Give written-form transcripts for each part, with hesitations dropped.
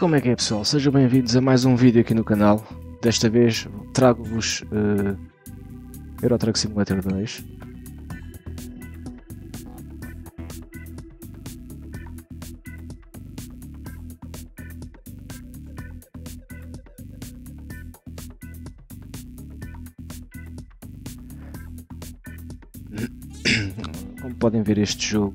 Como é que é, pessoal? Sejam bem-vindos a mais um vídeo aqui no canal. Desta vez trago-vos Euro Truck Simulator 2. Como podem ver, este jogo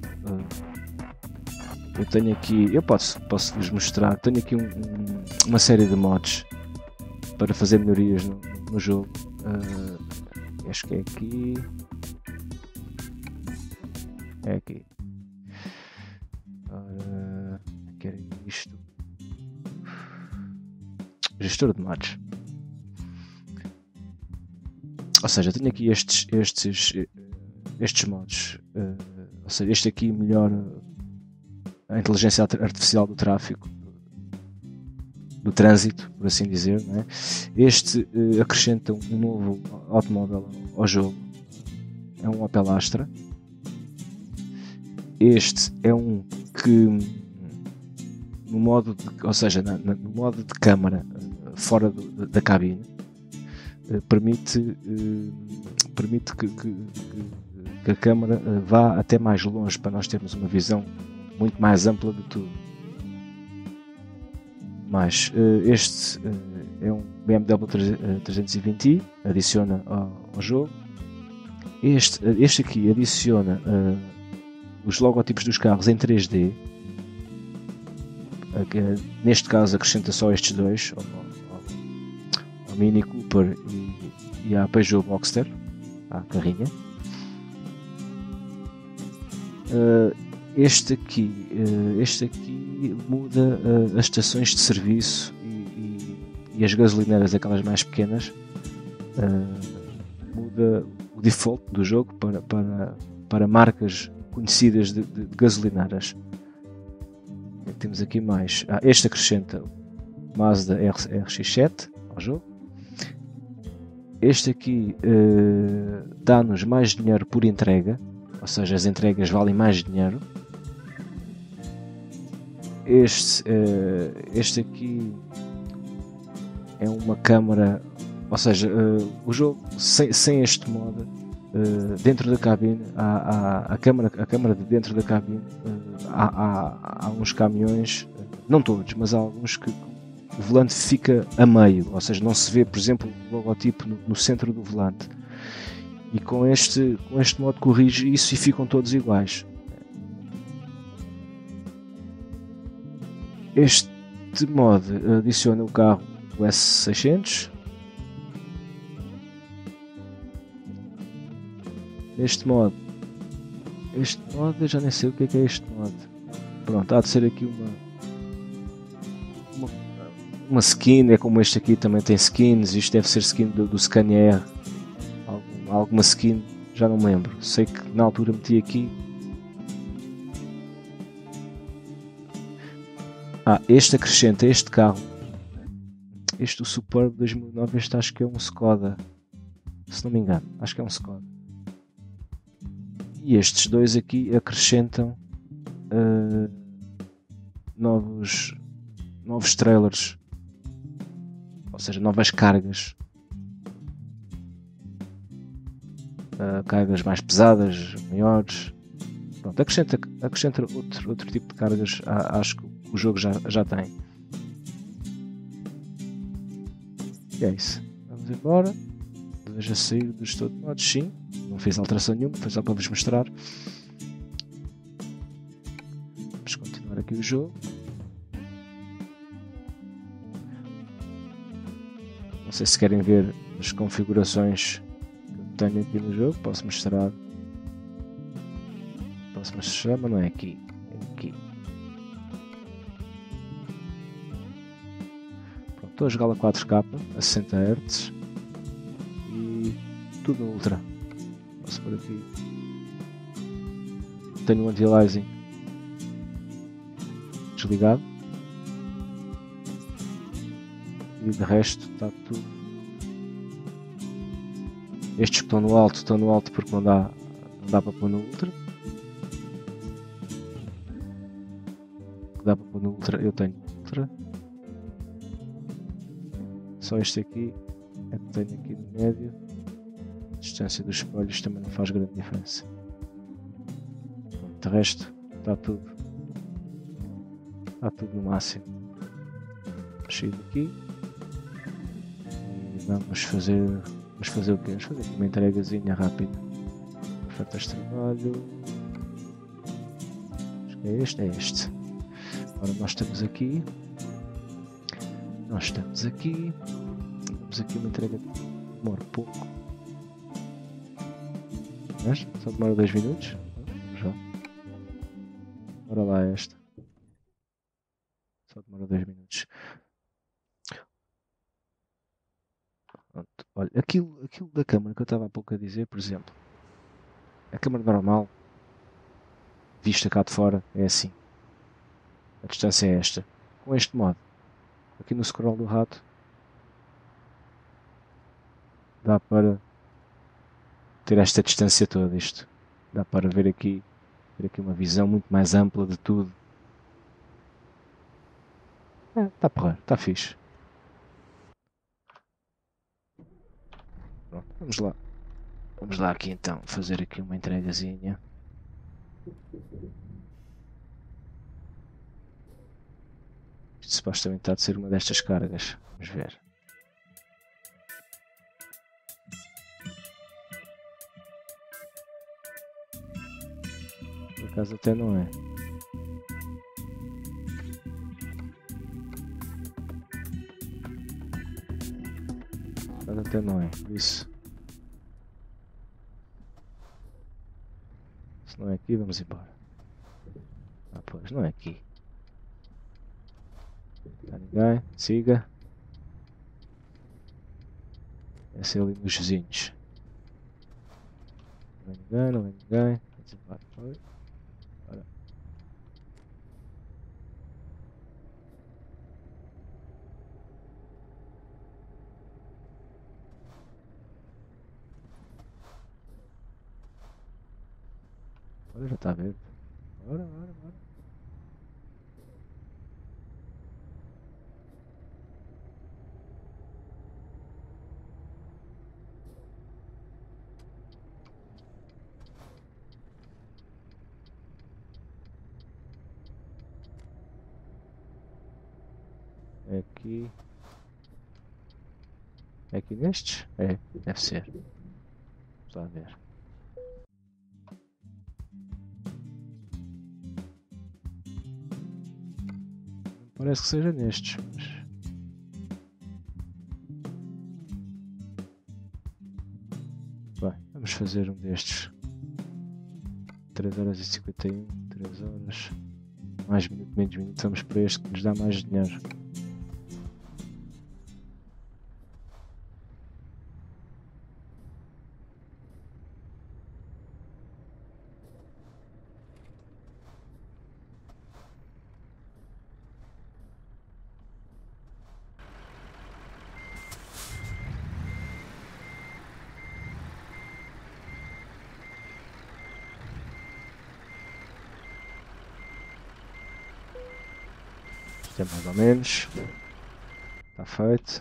eu tenho aqui, eu posso vos mostrar, tenho aqui uma série de mods para fazer melhorias no jogo. Acho que é aqui. É aqui. Ora, que era isto? Gestor de mods. Ou seja, tenho aqui estes mods. Ou seja, este aqui melhora a inteligência artificial do tráfego, do trânsito, por assim dizer, não é? Este acrescenta um novo automóvel ao jogo, é um Opel Astra. Este é um que no modo ou seja, no modo de câmara fora da cabine permite que a câmara vá até mais longe, para nós termos uma visão muito mais ampla de tudo. Mas este é um BMW 320i, adiciona ao jogo. Este aqui adiciona os logotipos dos carros em 3D. Neste caso acrescenta só estes dois, ao Mini Cooper e à Peugeot Boxster, à carrinha. Este aqui muda as estações de serviço e as gasolineras, aquelas mais pequenas. Muda o default do jogo para marcas conhecidas de gasolineras. Temos aqui mais. Este acrescenta o Mazda RX-7 ao jogo. Este aqui dá-nos mais dinheiro por entrega, ou seja, as entregas valem mais dinheiro. Este aqui é uma câmara, ou seja, o jogo sem este modo, dentro da cabine, a câmara de dentro da cabine, há uns caminhões, não todos, mas há alguns que o volante fica a meio, ou seja, não se vê, por exemplo, o logotipo no centro do volante. E com este modo corrige isso e ficam todos iguais. Este mod adiciona o carro o S600. Este mod eu já nem sei o que é este mod. Pronto, há de ser aqui uma skin, é como este aqui também tem skins. Isto deve ser skin do Scania R, alguma skin, já não me lembro. Sei que na altura meti aqui. Este acrescenta este carro, o Superb 2009, este acho que é um Skoda, se não me engano, acho que é um Skoda. E estes dois aqui acrescentam novos trailers, ou seja, novas cargas, cargas mais pesadas, maiores. Pronto, acrescenta outro tipo de cargas, acho que o jogo já tem. E é isso. Vamos embora. Deseja sair do gestor de mods, sim. Não fiz alteração nenhuma, foi só para vos mostrar. Vamos continuar aqui o jogo. Não sei se querem ver as configurações que eu tenho aqui no jogo. Posso mostrar, mas não é aqui. É aqui. Pronto, estou a jogá-la a 4K, a 60 Hz e tudo no Ultra. Posso por aqui. Tenho o anti-aliasing desligado e de resto está tudo. Estes que estão no alto porque não dá para pôr no Ultra. Dá para pôr no Ultra, eu tenho Ultra. Só este aqui é que tenho aqui no médio. A distância dos espelhos também não faz grande diferença. De resto, está tudo no máximo. Mexi aqui e vamos fazer o quê? Vamos fazer uma entregazinha rápida. Feito este trabalho. Acho que é este. Agora nós estamos aqui. Temos aqui uma entrega que demora pouco. Mas só demora 2 minutos. Vamos lá. Bora lá esta. Só demora 2 minutos. Pronto. Olha, aquilo da câmara que eu estava há pouco a dizer, por exemplo. A câmara normal, vista cá de fora, é assim. A distância é esta. Com este modo, aqui no scroll do rato, dá para ter esta distância toda. Isto dá para ver aqui uma visão muito mais ampla de tudo. Está porra, está fixe. Pronto, vamos lá. Vamos lá aqui então fazer aqui uma entregazinha. Isto supostamente está de ser uma destas cargas. Vamos ver. Por acaso até não é. Por acaso até não é. Por isso. Se não é aqui, vamos embora. Ah, pois, não é aqui. Está ninguém? Siga. Vai ser ali nos vizinhos. Não vem ninguém, não vem ninguém. Vamos embora. Oi. Bora. Olha, já está verde. Bora. É aqui. É aqui nestes? É, deve ser. Vamos lá ver. Parece que seja nestes, mas... Bem, vamos fazer um destes. 3 horas e 51, 3 horas. Mais minuto, menos minuto. Vamos para este que nos dá mais dinheiro. Isto é mais ou menos. Está feito.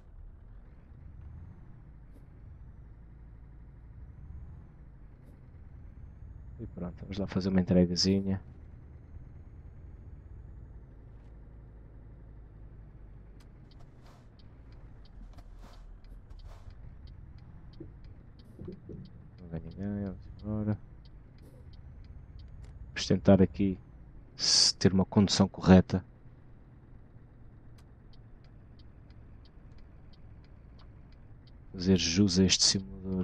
E pronto, vamos lá fazer uma entregazinha. Não vem ninguém, vamos embora. Vamos tentar aqui ter uma condução correta. Fazer jus a este simulador.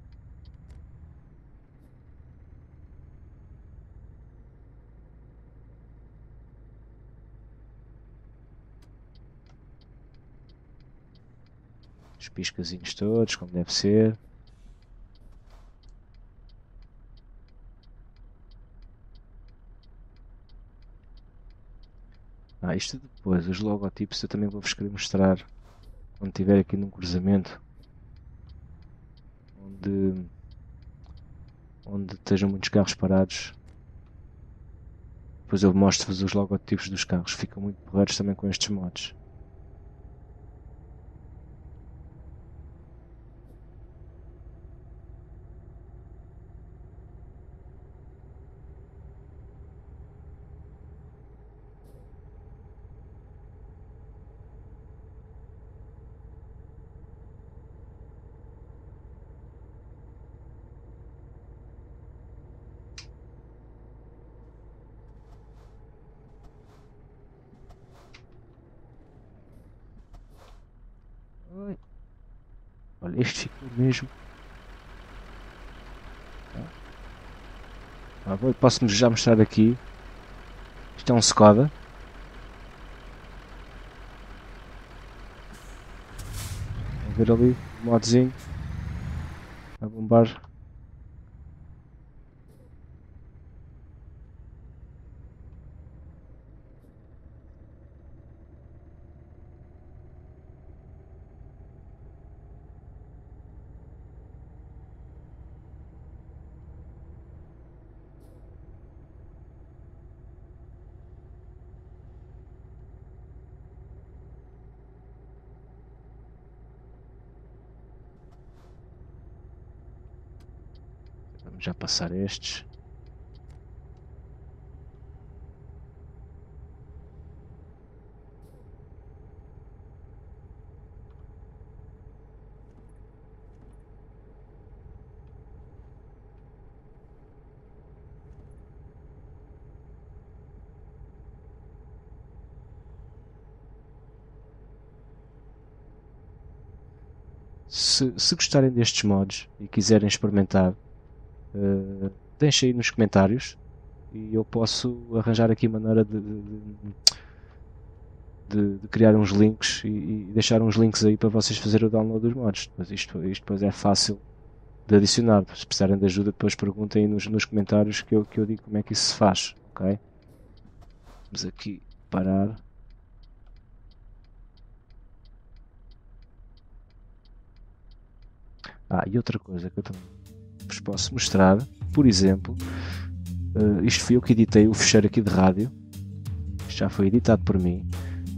Os piscazinhos todos, como deve ser. Isto depois, os logotipos eu também vou-vos querer mostrar quando estiver aqui num cruzamento onde estejam muitos carros parados. Depois eu mostro-vos os logotipos dos carros, ficam muito porreiros também com estes mods. Olha, este ficou mesmo. Posso já mostrar aqui. Isto é um Skoda. Vamos ver ali o modozinho a bombar. Vamos já passar estes. Se gostarem destes mods e quiserem experimentar, deixem aí nos comentários e eu posso arranjar aqui maneira de criar uns links e deixar uns links aí para vocês fazerem o download dos mods. Mas isto depois é fácil de adicionar. Se precisarem de ajuda, depois perguntem nos comentários que eu digo como é que isso se faz. Ok? Vamos aqui parar. E outra coisa que eu também vos posso mostrar, por exemplo, isto fui eu que editei o fecheiro aqui de rádio. Isto já foi editado por mim.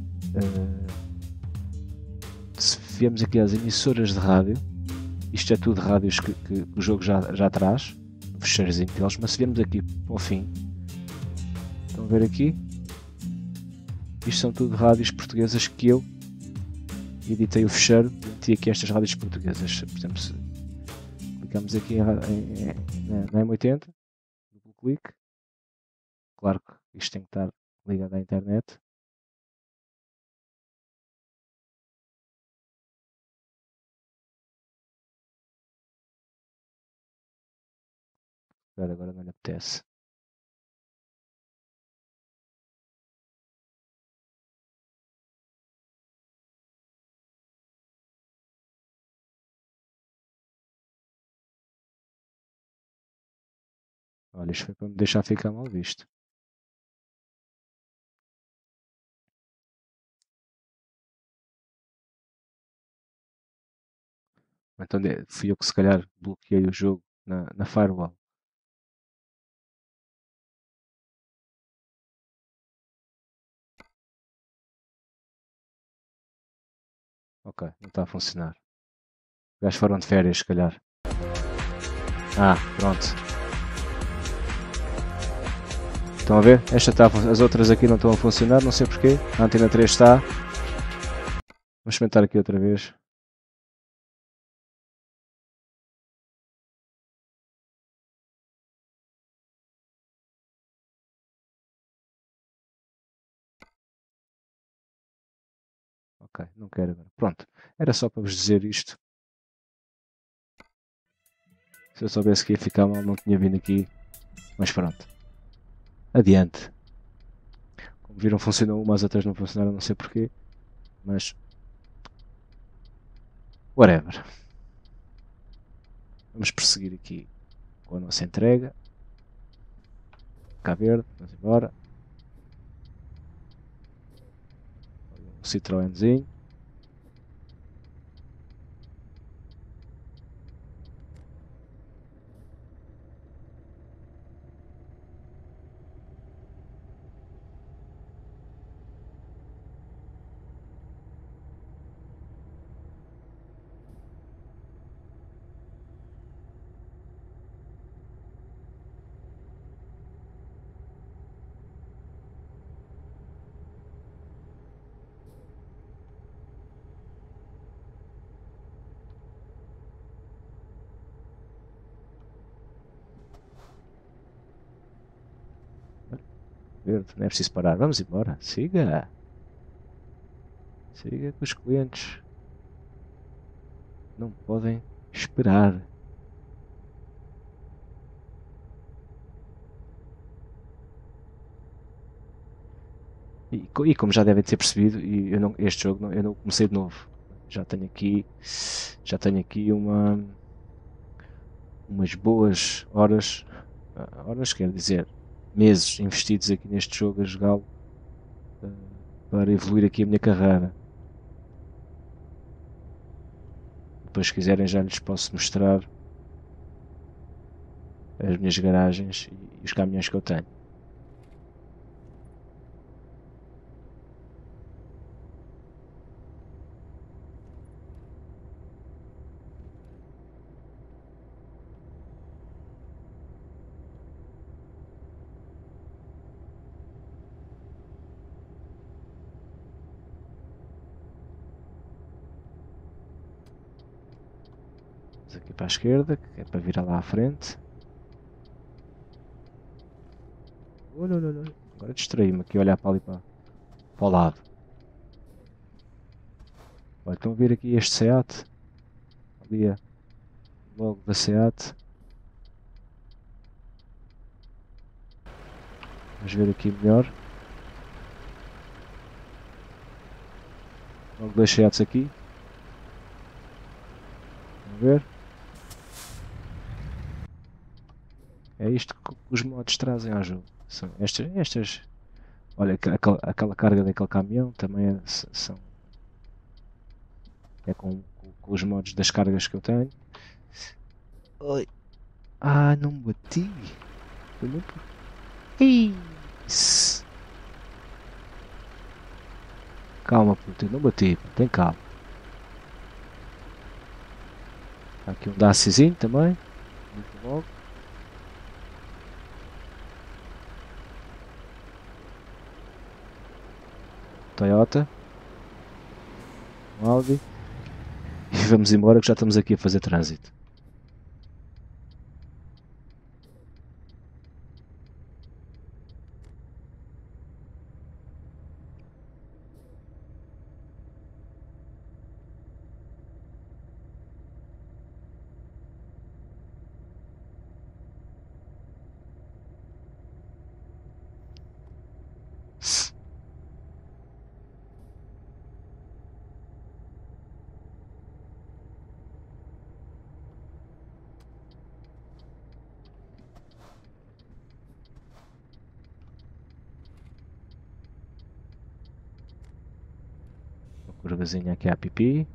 Se viemos aqui às emissoras de rádio, isto é tudo rádios que o jogo já traz, o fecheirozinho deles, mas se viemos aqui para o fim, estão a ver aqui? Isto são tudo rádios portuguesas que eu editei o fecheiro e meti aqui estas rádios portuguesas. Por exemplo, se clicamos aqui na M80, duplo clique, claro que isto tem que estar ligado à internet. Agora não lhe apetece. Olha, isto foi para me deixar ficar mal visto. Então fui eu que se calhar bloqueei o jogo na firewall. Ok, não está a funcionar. Os gajos foram de férias, se calhar. Pronto. Estão a ver? As outras aqui não estão a funcionar, não sei porquê. A antena 3 está. Vamos experimentar aqui outra vez. Ok, não quero agora. Pronto. Era só para vos dizer isto. Se eu soubesse que ia ficar mal, não tinha vindo aqui. Mas pronto. Adiante. Como viram, funcionou uma, as outras não funcionaram, não sei porquê. Mas. Whatever. Vamos prosseguir aqui com a nossa entrega. Cá verde, vamos embora. Um Citroenzinho. Verde, não é preciso parar. Vamos embora. Siga. Siga com os clientes. Não podem esperar. E como já devem ter percebido, este jogo eu não comecei de novo. Já tenho aqui, já tenho aqui umas boas horas, horas quer dizer, meses investidos aqui neste jogo a jogá-lo eh, para evoluir aqui a minha carreira. Depois, se quiserem, já lhes posso mostrar as minhas garagens e os caminhões que eu tenho. Vamos aqui para a esquerda, que é para virar lá à frente. Olha, olha, olha. Agora distraí-me aqui a olhar para ali para o lado. Olha, estão a ver aqui este SEAT? Ali logo da SEAT. Vamos ver aqui melhor. Logo dois SEATs aqui. Vamos ver. É isto que os mods trazem ao jogo. São estas. Olha, aquela carga daquele caminhão também é com os mods das cargas que eu tenho. Oi. Ah, não bati. Foi muito. Isso. Calma, puto, eu não bati. Tem calma. Há aqui um Dacizinho também. Muito logo. Toyota. Um Audi. E vamos embora que já estamos aqui a fazer trânsito. Uma curvazinha aqui a pipi.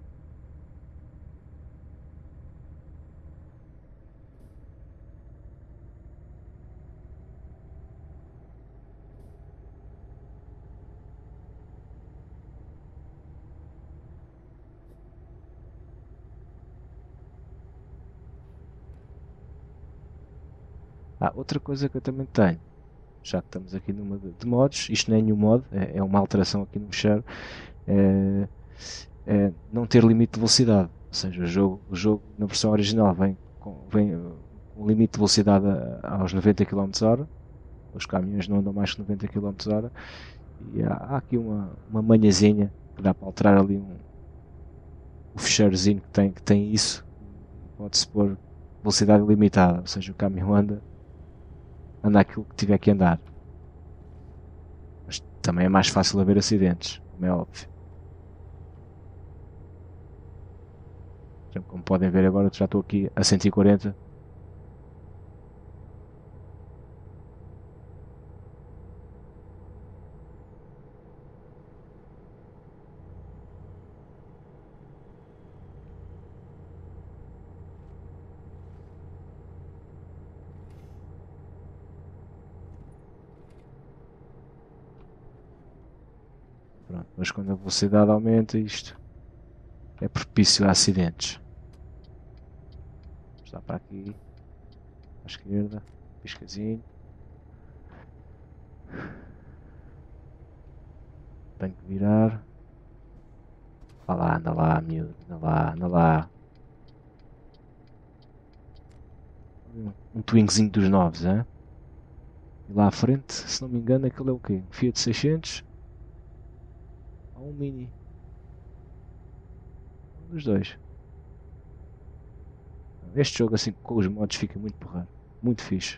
Outra coisa que eu também tenho, já que estamos aqui numa de mods, isto não é nenhum mod, é uma alteração aqui no fecheiro, é, é não ter limite de velocidade. Ou seja, o jogo na versão original vem com um limite de velocidade aos 90 km/h. Os caminhões não andam mais que 90 km/h. E há aqui uma manhãzinha que dá para alterar ali o fecheirozinho que tem isso. Pode-se pôr velocidade limitada, ou seja, o caminhão anda aquilo que tiver que andar. Mas também é mais fácil haver acidentes, como é óbvio. Como podem ver agora, já estou aqui a 140. Pronto, mas quando a velocidade aumenta, isto é propício a acidentes. Está para aqui, à esquerda, piscazinho. Tenho que virar. Anda lá, miúdo, anda lá. Um twingzinho dos novos, hein? E lá à frente, se não me engano, aquele é o quê? Um Fiat 600 ou um Mini? Um dos dois. Este jogo assim com os mods fica muito porreiro. Muito fixe.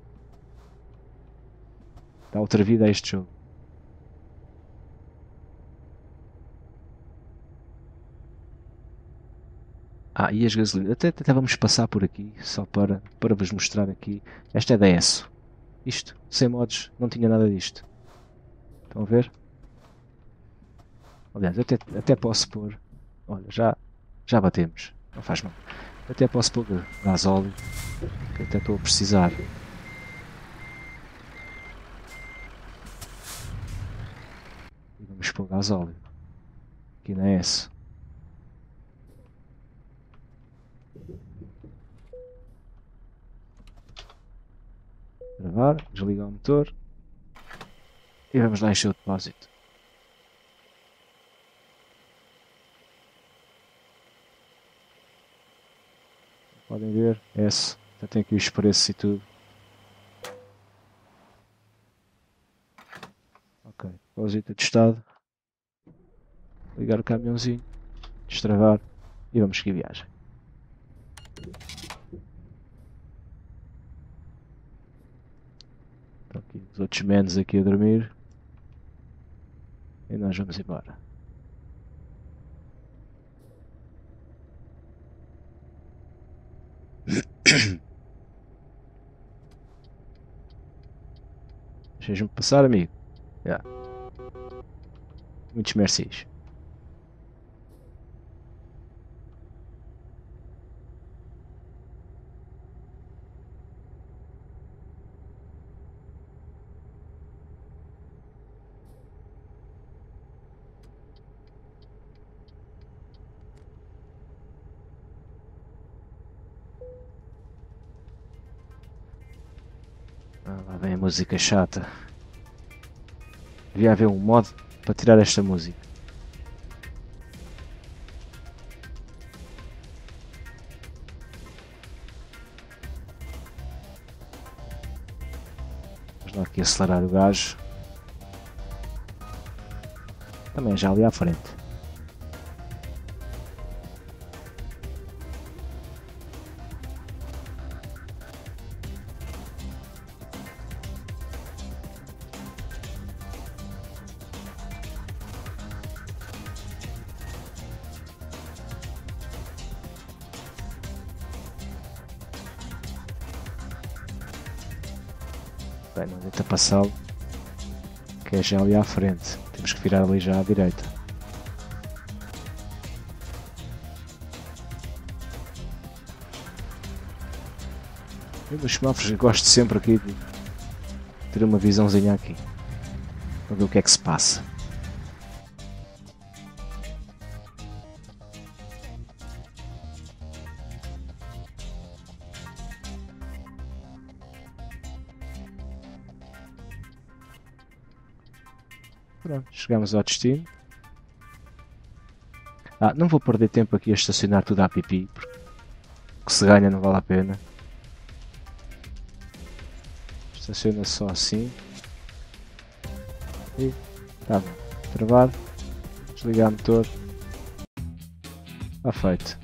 Dá outra vida a este jogo. E as gasolinas. Até vamos passar por aqui, só para vos mostrar aqui. Esta é da ESSO. Isto, sem mods, não tinha nada disto. Estão a ver? Aliás, até posso pôr. Olha, já batemos. Não faz mal. Até posso pôr gasóleo, que até estou a precisar. E vamos pôr gasóleo. Aqui na ESSO. Gravar, desligar o motor e vamos lá encher o depósito. Podem ver, já tem aqui os preços e tudo. Ok, depósito atestado. Ligar o caminhãozinho, destravar e vamos seguir viagem. Estão aqui os outros menos aqui a dormir. E nós vamos embora. Deixas-me passar, amigo. Muitos mercis. Lá vem a música chata. Devia haver um mod para tirar esta música. Vamos lá aqui acelerar o gajo. Também já ali à frente. Bem, não tenta passá-lo, que é já ali à frente. Temos que virar ali já à direita. Eu nos semáforos gosto sempre aqui de ter uma visãozinha aqui, para ver o que é que se passa. Pronto, chegamos ao destino. Não vou perder tempo aqui a estacionar tudo a pipi, porque o que se ganha não vale a pena. Estaciona só assim. E tá bom. Travar. Desligar o motor. Está feito.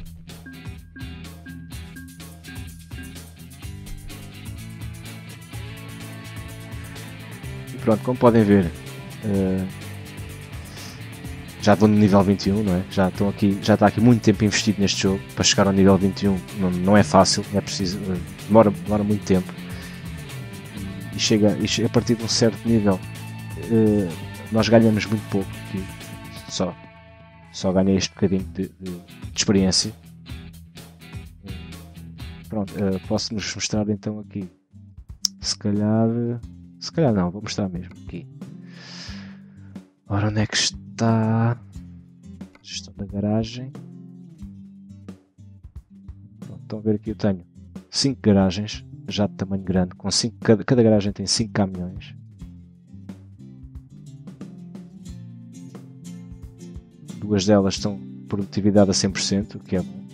E pronto, como podem ver, já vou no nível 21, não é? Já está aqui muito tempo investido neste jogo para chegar ao nível 21. Não é fácil, é preciso, demora muito tempo. E a partir de um certo nível nós ganhamos muito pouco aqui. Só ganhei este bocadinho de experiência. Pronto, posso-nos mostrar então aqui. Se calhar não, vou mostrar mesmo aqui. Ora, onde é que está? Gestão da garagem. Pronto, estão a ver aqui, eu tenho 5 garagens, já de tamanho grande, com cada garagem tem 5 caminhões. Duas delas estão produtividade a 100%, o que é bom.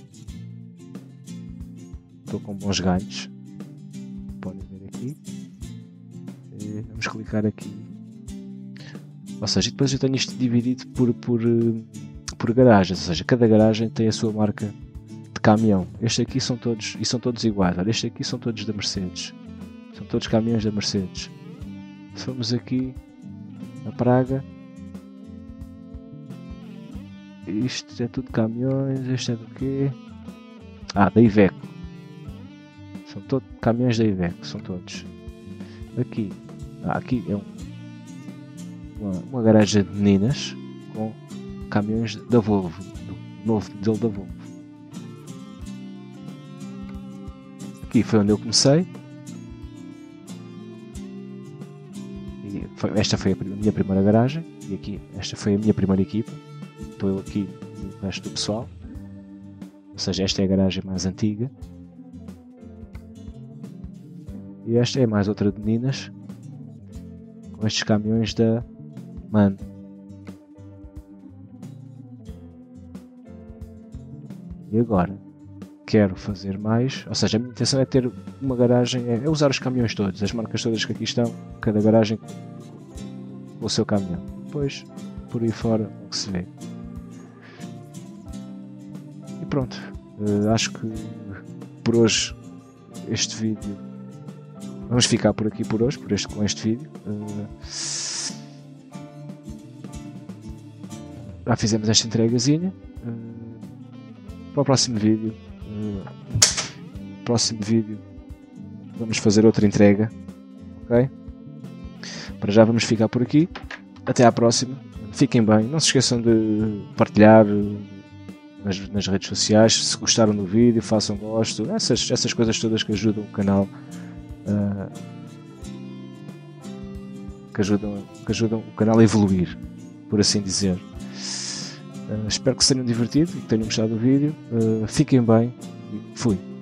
Estou com bons ganhos. Podem ver aqui. E vamos clicar aqui. Ou seja, depois eu tenho isto dividido por garagens, ou seja, cada garagem tem a sua marca caminhão. Este aqui são todos, e são todos iguais. Olha, este aqui são todos da Mercedes. São todos caminhões da Mercedes. Se formos aqui a Praga, isto é tudo caminhões. Este é do quê? Ah, da Iveco. São todos caminhões da Iveco, são todos. Aqui, aqui é uma garagem de meninas com caminhões da Volvo, do novo modelo da Volvo. Aqui foi onde eu comecei. E esta foi a minha primeira garagem. E aqui, esta foi a minha primeira equipa. Estou eu aqui e o resto do pessoal. Ou seja, esta é a garagem mais antiga. E esta é mais outra de meninas. Com estes caminhões da MAN. E agora? Quero fazer mais. Ou seja, a minha intenção é ter uma garagem. É usar os caminhões todos. As marcas todas que aqui estão. Cada garagem com o seu caminhão. Depois, por aí fora, o que se vê. E pronto, acho que por hoje este vídeo, vamos ficar por aqui por hoje, com este vídeo. Já fizemos esta entregazinha. Para o próximo vídeo, vamos fazer outra entrega, ok? Para já vamos ficar por aqui. Até à próxima. Fiquem bem, não se esqueçam de partilhar nas redes sociais. Se gostaram do vídeo, façam gosto, essas coisas todas que ajudam o canal, que ajudam o canal a evoluir, por assim dizer. Espero que se tenham divertido e que tenham gostado do vídeo. Fiquem bem e fui.